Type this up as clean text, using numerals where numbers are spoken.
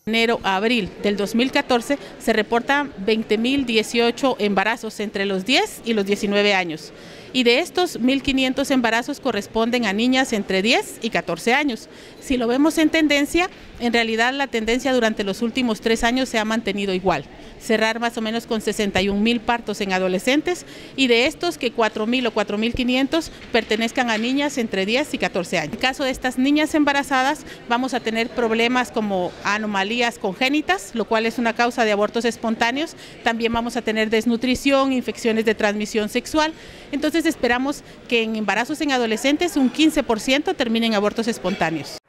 Enero a abril del 2014 se reportan 20.018 embarazos entre los 10 y los 19 años. Y de estos 1.500 embarazos corresponden a niñas entre 10 y 14 años. Si lo vemos en tendencia, en realidad la tendencia durante los últimos 3 años se ha mantenido igual. Cerrar más o menos con 61.000 partos en adolescentes y de estos que 4.000 o 4.500 pertenezcan a niñas entre 10 y 14 años. En el caso de estas niñas embarazadas vamos a tener problemas como anomalías congénitas, lo cual es una causa de abortos espontáneos. También vamos a tener desnutrición, infecciones de transmisión sexual. Entonces esperamos que en embarazos en adolescentes un 15% terminen abortos espontáneos.